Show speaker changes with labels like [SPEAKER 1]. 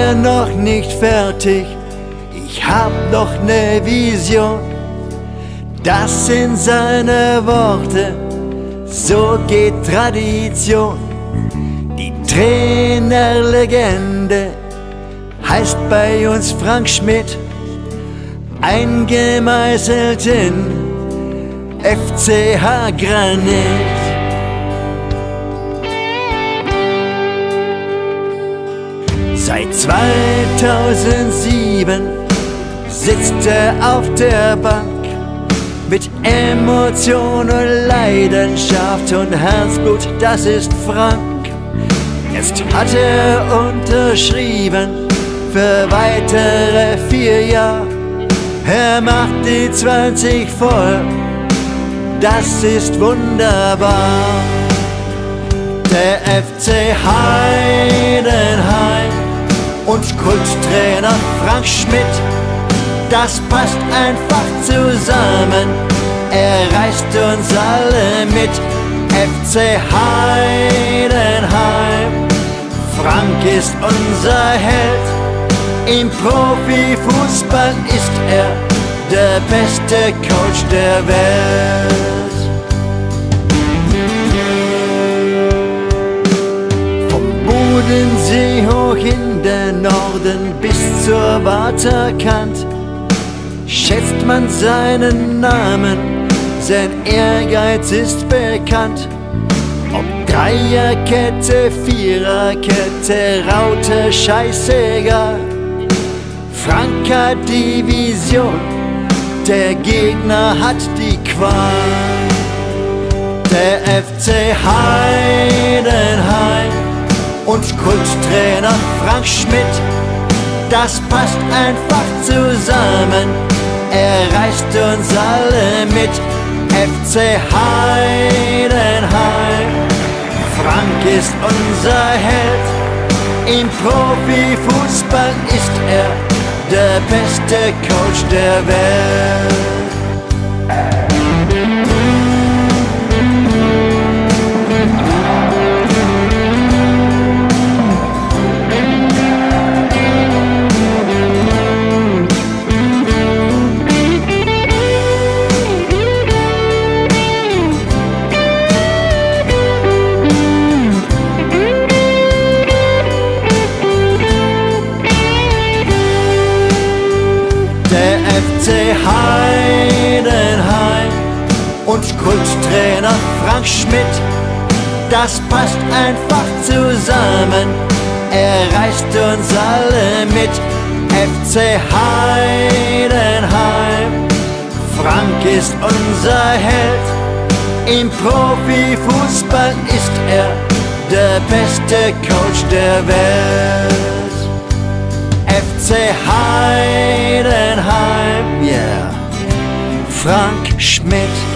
[SPEAKER 1] hier noch nicht fertig, ich hab noch ne Vision. Das sind seine Worte, so geht Tradition. Die Trainerlegende heißt bei uns Frank Schmidt, eingemeißelt in FCH Granit. Seit 2007 sitzt er auf der Bank mit Emotion und Leidenschaft und Herzblut, das ist Frank. Jetzt hat er unterschrieben für weitere 4 Jahre. Er macht die 20 voll, das ist wunderbar. Der FC Heidenheim und Kulttrainer Frank Schmidt, das passt einfach zusammen, er reißt uns alle mit. FC Heidenheim, Frank ist unser Held, im Profifußball ist er der beste Coach der Welt. Vom Bodensee hoch in den Norden bis zur Waterkant schätzt man seinen Namen, sein Ehrgeiz ist bekannt. Ob Dreierkette, Viererkette, Raute, scheißegal. Frank hat die Vision, der Gegner hat die Qual. Der FC Heidenheim und Kulttrainer Frank Schmidt, das passt einfach zusammen, er reißt uns alle mit. FC Heidenheim, Frank ist unser Held, im Profifußball ist er der beste Coach der Welt. Der FC Heidenheim und Kulttrainer Frank Schmidt, das passt einfach zusammen, er reißt uns alle mit. FC Heidenheim, Frank ist unser Held, im Profifußball ist er der beste Coach der Welt. FC Heidenheim, yeah, Frank Schmidt.